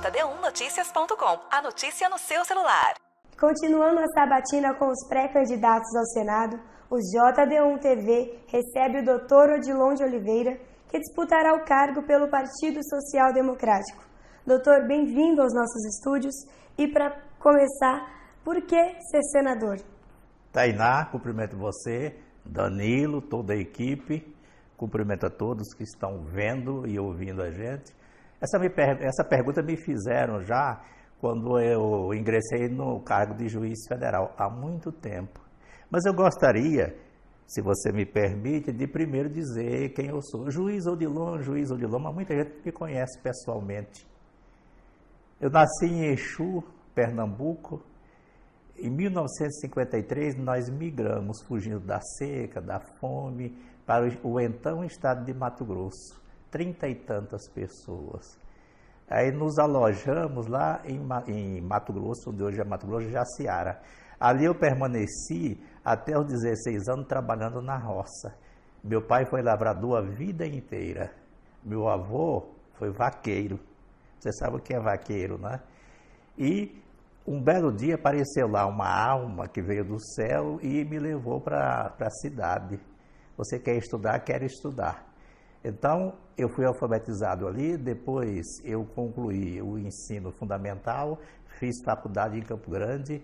jd1noticias.com, a notícia no seu celular. Continuando a sabatina com os pré-candidatos ao Senado, o JD1 TV recebe o Dr. Odilon de Oliveira, que disputará o cargo pelo Partido Social Democrático. Doutor, bem-vindo aos nossos estúdios. E para começar, por que ser senador? Tainá, cumprimento você, Danilo, toda a equipe, cumprimento a todos que estão vendo e ouvindo a gente. Essa pergunta me fizeram já quando eu ingressei no cargo de juiz federal, há muito tempo. Mas eu gostaria, se você me permite, de primeiro dizer quem eu sou. Juiz Odilon, mas muita gente me conhece pessoalmente. Eu nasci em Exu, Pernambuco. Em 1953, nós migramos, fugindo da seca, da fome, para o então estado de Mato Grosso. 30 e tantas pessoas. Aí nos alojamos lá em Mato Grosso, onde hoje é Mato Grosso, Jaciara. Ali eu permaneci até os 16 anos trabalhando na roça. Meu pai foi lavrador a vida inteira. Meu avô foi vaqueiro. Você sabe o que é vaqueiro, né? E um belo dia apareceu lá uma alma que veio do céu e me levou para a cidade. Você quer estudar? Quero estudar. Então, eu fui alfabetizado ali, depois eu concluí o ensino fundamental, fiz faculdade em Campo Grande,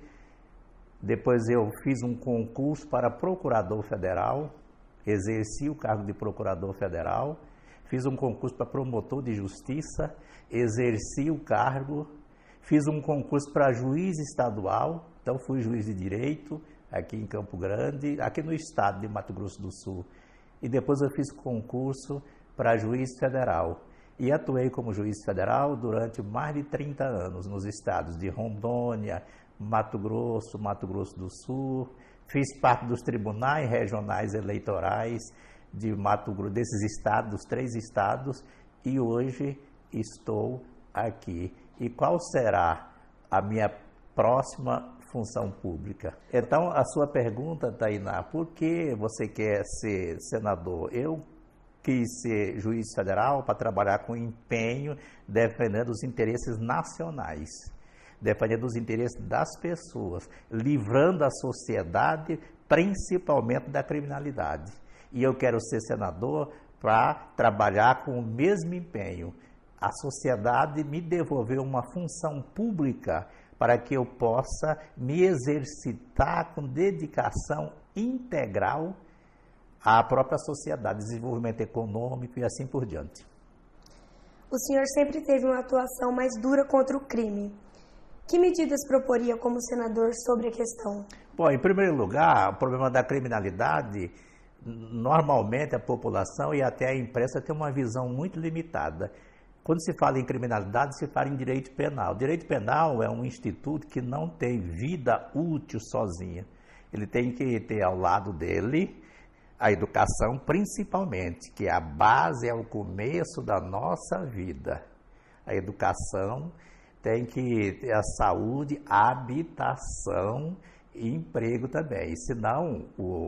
depois eu fiz um concurso para procurador federal, exerci o cargo de procurador federal, fiz um concurso para promotor de justiça, exerci o cargo, fiz um concurso para juiz estadual, então fui juiz de direito aqui em Campo Grande, aqui no estado de Mato Grosso do Sul. E depois eu fiz concurso para juiz federal. E atuei como juiz federal durante mais de 30 anos nos estados de Rondônia, Mato Grosso do Sul. Fiz parte dos tribunais regionais eleitorais de Mato Grosso, desses estados, dos 3 estados, e hoje estou aqui. E qual será a minha próxima função pública? Então, a sua pergunta, Tainá, por que você quer ser senador? Eu quis ser juiz federal para trabalhar com empenho, defendendo os interesses nacionais, defendendo os interesses das pessoas, livrando a sociedade, principalmente da criminalidade. E eu quero ser senador para trabalhar com o mesmo empenho. A sociedade me devolveu uma função pública para que eu possa me exercitar com dedicação integral à própria sociedade, desenvolvimento econômico e assim por diante. O senhor sempre teve uma atuação mais dura contra o crime. Que medidas proporia como senador sobre a questão? Bom, em primeiro lugar, o problema da criminalidade, normalmente a população e até a imprensa tem uma visão muito limitada. Quando se fala em criminalidade, se fala em direito penal. Direito penal é um instituto que não tem vida útil sozinha. Ele tem que ter ao lado dele a educação, principalmente, que a base é o começo da nossa vida. A educação tem que ter a saúde, a habitação e emprego também. Senão,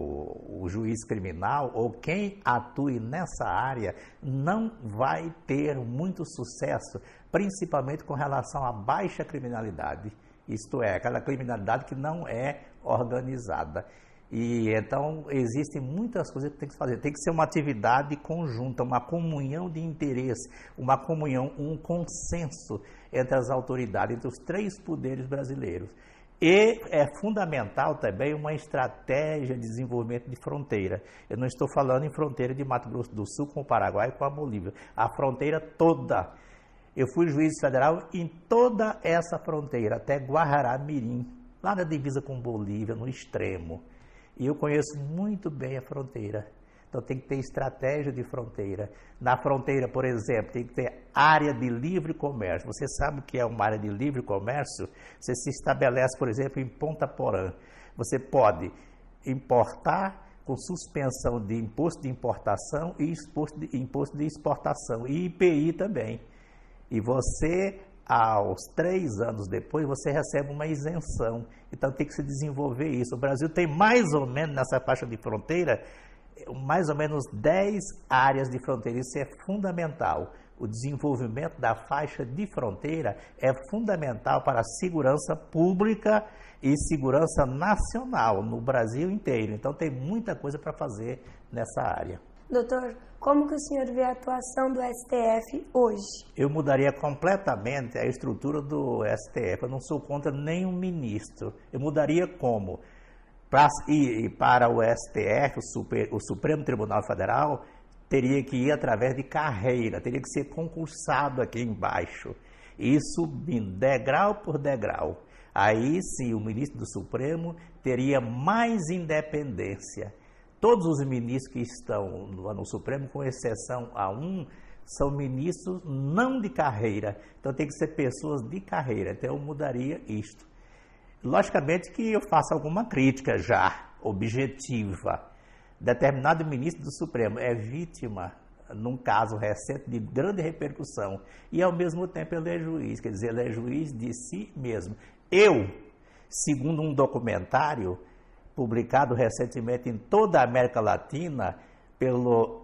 o juiz criminal ou quem atue nessa área não vai ter muito sucesso, principalmente com relação à baixa criminalidade. Isto é, aquela criminalidade que não é organizada. E então existem muitas coisas que tem que fazer. Tem que ser uma atividade conjunta, uma comunhão de interesse, uma comunhão, um consenso entre as autoridades, entre os 3 poderes brasileiros. E é fundamental também uma estratégia de desenvolvimento de fronteira. Eu não estou falando em fronteira de Mato Grosso do Sul com o Paraguai e com a Bolívia. A fronteira toda. Eu fui juiz federal em toda essa fronteira, até Guarará-Mirim, lá na divisa com Bolívia, no extremo. E eu conheço muito bem a fronteira. Então tem que ter estratégia de fronteira. Na fronteira, por exemplo, tem que ter área de livre comércio. Você sabe o que é uma área de livre comércio? Você se estabelece, por exemplo, em Ponta Porã. Você pode importar com suspensão de imposto de importação e imposto de exportação. E IPI também. E você, aos 3 anos depois, você recebe uma isenção. Então tem que se desenvolver isso. O Brasil tem mais ou menos nessa faixa de fronteira mais ou menos 10 áreas de fronteira. Isso é fundamental o desenvolvimento da faixa de fronteira é fundamental para a segurança pública e segurança nacional no Brasil inteiro. Então tem muita coisa para fazer nessa área. Doutor, como que o senhor vê a atuação do STF hoje? Eu mudaria completamente a estrutura do STF. Eu não sou contra nenhum ministro. Eu mudaria como? Para o STF, o Supremo Tribunal Federal, teria que ir através de carreira, teria que ser concursado aqui embaixo, e subindo degrau por degrau. Aí sim o ministro do Supremo teria mais independência. Todos os ministros que estão no Supremo, com exceção a um, são ministros não de carreira. Então tem que ser pessoas de carreira. Então eu mudaria isto. Logicamente que eu faço alguma crítica já, objetiva. Determinado ministro do Supremo é vítima, num caso recente, de grande repercussão. E ao mesmo tempo ele é juiz, quer dizer, ele é juiz de si mesmo. Eu, segundo um documentário publicado recentemente em toda a América Latina, pelo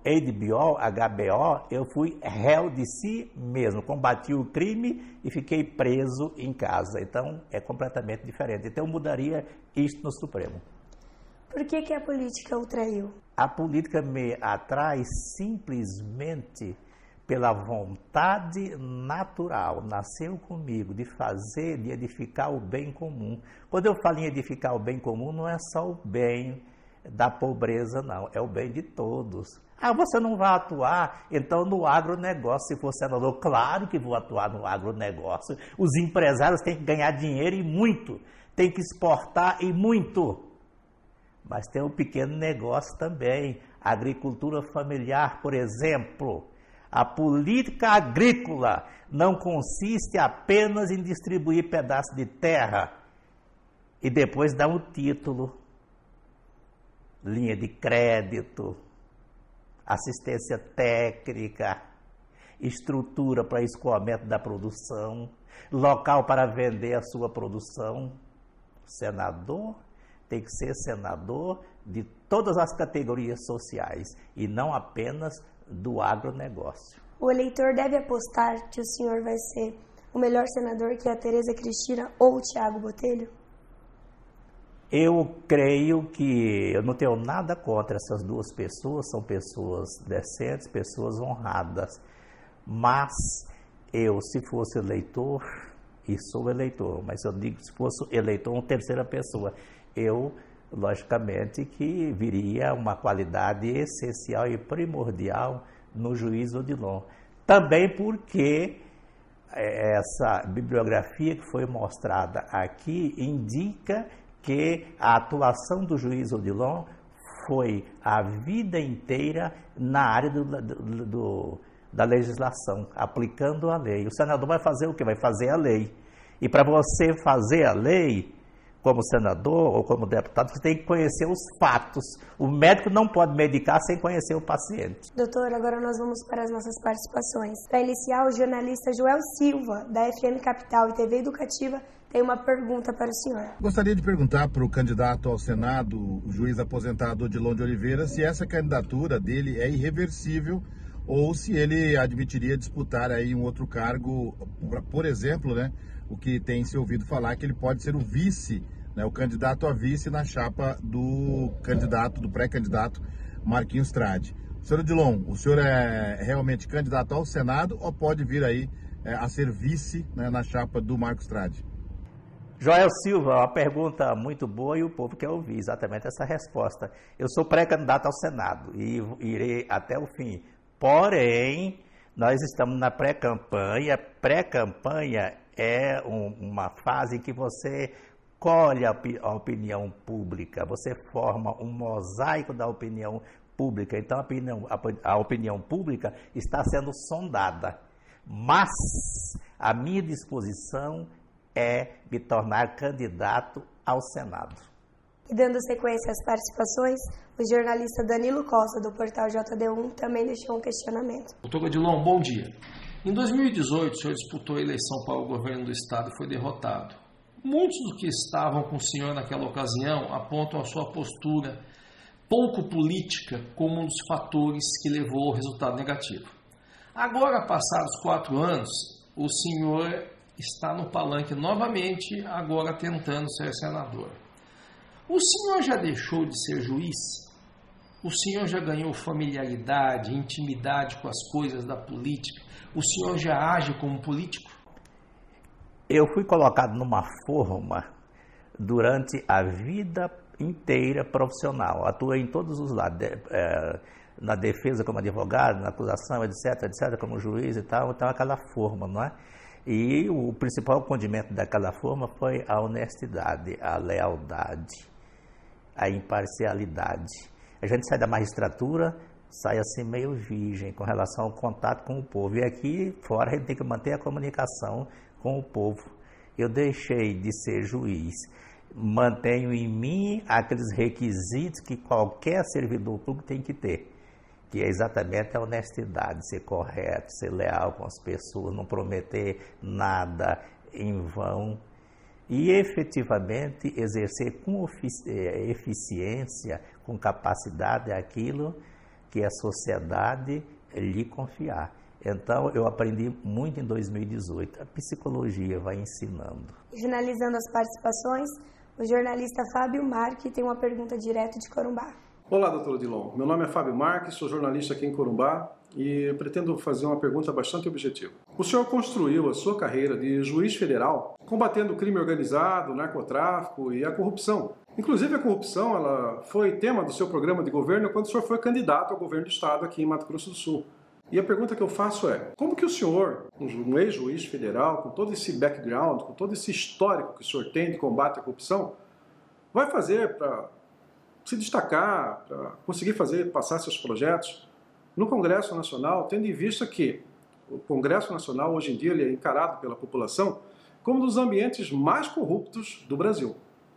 HBO, eu fui réu de si mesmo, combati o crime e fiquei preso em casa. Então, é completamente diferente. Então, eu mudaria isto no Supremo. Por que a política o traiu? A política me atrai simplesmente pela vontade natural, nasceu comigo, de fazer, de edificar o bem comum. Quando eu falo em edificar o bem comum, não é só o bem da pobreza, não, é o bem de todos. Ah, você não vai atuar, então, no agronegócio, se for senador? Claro que vou atuar no agronegócio. Os empresários têm que ganhar dinheiro e muito, têm que exportar e muito. Mas tem um pequeno negócio também, a agricultura familiar, por exemplo. A política agrícola não consiste apenas em distribuir pedaços de terra e depois dar um título, linha de crédito, assistência técnica, estrutura para escoamento da produção, local para vender a sua produção. Senador tem que ser senador de todas as categorias sociais e não apenas do agronegócio. O eleitor deve apostar que o senhor vai ser o melhor senador que a Tereza Cristina ou o Thiago Botelho? Eu creio que eu não tenho nada contra essas duas pessoas, são pessoas decentes, pessoas honradas. Mas eu, se fosse eleitor, e sou eleitor, mas eu digo se fosse eleitor, uma terceira pessoa, eu, logicamente, que viria uma qualidade essencial e primordial no juiz Odilon. Também porque essa bibliografia que foi mostrada aqui indica que a atuação do juiz Odilon foi a vida inteira na área da legislação, aplicando a lei. O senador vai fazer o quê? Vai fazer a lei. E para você fazer a lei, como senador ou como deputado, você tem que conhecer os fatos. O médico não pode medicar sem conhecer o paciente. Doutor, agora nós vamos para as nossas participações. Para iniciar, o jornalista Joel Silva, da FM Capital e TV Educativa, tem uma pergunta para o senhor. Gostaria de perguntar para o candidato ao Senado, o juiz aposentado Odilon de Oliveira, se essa candidatura dele é irreversível ou se ele admitiria disputar aí um outro cargo, por exemplo, né, o que tem se ouvido falar que ele pode ser o vice, né, o candidato a vice na chapa do pré-candidato Marquinhos Trade. Senhor Odilon, o senhor é realmente candidato ao Senado ou pode vir aí a ser vice, né, na chapa do Marcos Trade? Joel Silva, uma pergunta muito boa e o povo quer ouvir exatamente essa resposta. Eu sou pré-candidato ao Senado e irei até o fim. Porém, nós estamos na pré-campanha. Pré-campanha é uma fase em que você colhe a opinião pública, você forma um mosaico da opinião pública. Então, a opinião pública está sendo sondada. Mas a minha disposição é me tornar candidato ao Senado. E dando sequência às participações, o jornalista Danilo Costa, do portal JD1, também deixou um questionamento. Doutor Odilon, bom dia. Em 2018, o senhor disputou a eleição para o governo do estado e foi derrotado. Muitos dos que estavam com o senhor naquela ocasião apontam a sua postura pouco política como um dos fatores que levou ao resultado negativo. Agora, passados 4 anos, o senhor está no palanque novamente, agora tentando ser senador. O senhor já deixou de ser juiz? O senhor já ganhou familiaridade, intimidade com as coisas da política? O senhor já age como político? Eu fui colocado numa forma durante a vida inteira profissional. Atuei em todos os lados, na defesa como advogado, na acusação, etc, como juiz e tal. Então, aquela forma, não é? E o principal condimento daquela forma foi a honestidade, a lealdade, a imparcialidade. A gente sai da magistratura, sai assim meio virgem com relação ao contato com o povo. E aqui fora a gente tem que manter a comunicação com o povo. Eu deixei de ser juiz, mantenho em mim aqueles requisitos que qualquer servidor público tem que ter, que é exatamente a honestidade, ser correto, ser leal com as pessoas, não prometer nada em vão e efetivamente exercer com eficiência, com capacidade aquilo que a sociedade lhe confiar. Então, eu aprendi muito em 2018. A psicologia vai ensinando. Finalizando as participações, o jornalista Fábio Marques tem uma pergunta direto de Corumbá. Olá, doutor Odilon. Meu nome é Fábio Marques, sou jornalista aqui em Corumbá e pretendo fazer uma pergunta bastante objetiva. O senhor construiu a sua carreira de juiz federal combatendo o crime organizado, o narcotráfico e a corrupção. Inclusive, a corrupção ela foi tema do seu programa de governo quando o senhor foi candidato ao governo do estado aqui em Mato Grosso do Sul. E a pergunta que eu faço é, como que o senhor, um ex-juiz federal, com todo esse background, com todo esse histórico que o senhor tem de combate à corrupção, vai fazer para se destacar, para conseguir passar seus projetos no Congresso Nacional, tendo em vista que o Congresso Nacional, hoje em dia, ele é encarado pela população como um dos ambientes mais corruptos do Brasil.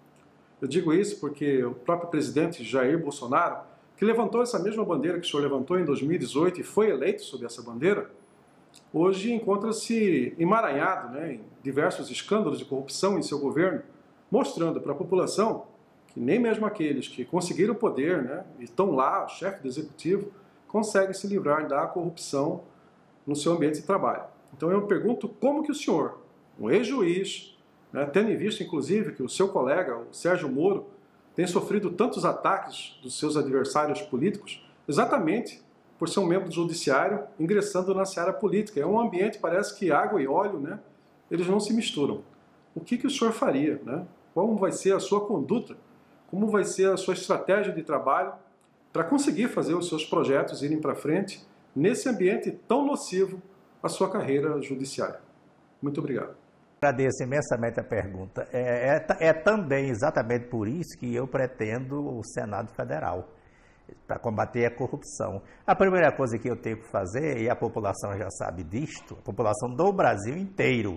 Eu digo isso porque o próprio presidente Jair Bolsonaro, que levantou essa mesma bandeira que o senhor levantou em 2018 e foi eleito sob essa bandeira, hoje encontra-se emaranhado, em diversos escândalos de corrupção em seu governo, mostrando para a população que nem mesmo aqueles que conseguiram o poder, e estão lá, o chefe do executivo, conseguem se livrar da corrupção no seu ambiente de trabalho. Então eu pergunto como que o senhor, um ex-juiz, tendo em vista inclusive que o seu colega, o Sérgio Moro, tem sofrido tantos ataques dos seus adversários políticos, exatamente por ser um membro do judiciário ingressando na seara política. É um ambiente, parece que água e óleo, eles não se misturam. O que o senhor faria? Como vai ser a sua conduta? Como vai ser a sua estratégia de trabalho para conseguir fazer os seus projetos irem para frente nesse ambiente tão nocivo à sua carreira judiciária? Muito obrigado. Agradeço imensamente a pergunta. É também exatamente por isso que eu pretendo o Senado Federal, para combater a corrupção. A primeira coisa que eu tenho que fazer, e a população já sabe disto, a população do Brasil inteiro,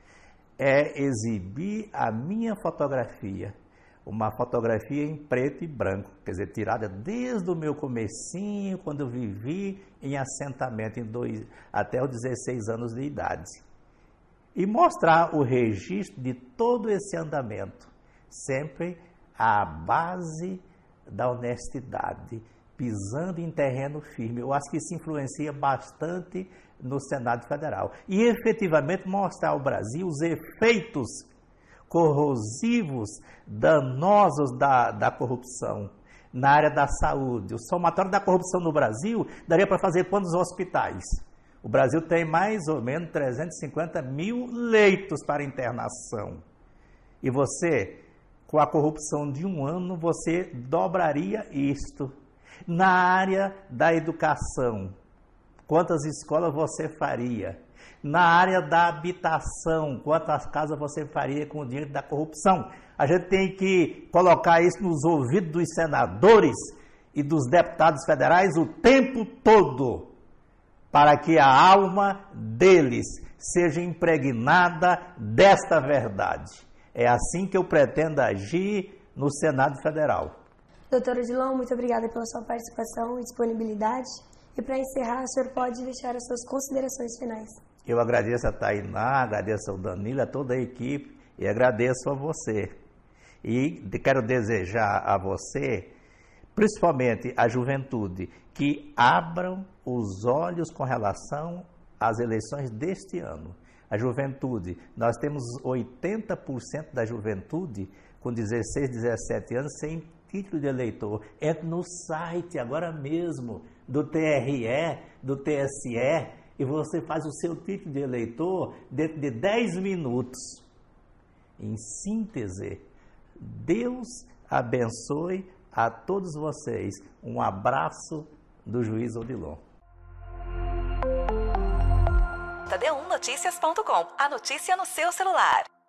é exibir a minha fotografia, uma fotografia em preto e branco, quer dizer, tirada desde o meu comecinho, quando eu vivi em assentamento até os 16 anos de idade. E mostrar o registro de todo esse andamento, sempre à base da honestidade, pisando em terreno firme. Eu acho que isso influencia bastante no Senado Federal. E efetivamente mostrar ao Brasil os efeitos corrosivos, danosos da corrupção na área da saúde. O somatório da corrupção no Brasil daria para fazer quantos hospitais? O Brasil tem mais ou menos 350 mil leitos para internação. E você, com a corrupção de um ano, você dobraria isto. Na área da educação, quantas escolas você faria? Na área da habitação, quantas casas você faria com o dinheiro da corrupção? A gente tem que colocar isso nos ouvidos dos senadores e dos deputados federais o tempo todo, para que a alma deles seja impregnada desta verdade. É assim que eu pretendo agir no Senado Federal. Doutor Odilon, muito obrigada pela sua participação e disponibilidade. E para encerrar, o senhor pode deixar as suas considerações finais. Eu agradeço a Tainá, agradeço ao Danilo, a toda a equipe e agradeço a você. E quero desejar a você principalmente a juventude, que abram os olhos com relação às eleições deste ano. A juventude, nós temos 80% da juventude com 16, 17 anos sem título de eleitor. Entre no site agora mesmo do TRE, do TSE, e você faz o seu título de eleitor dentro de 10 minutos. Em síntese, Deus abençoe a todos vocês. Um abraço do juiz Odilon. Td1noticias.com, a notícia no seu celular.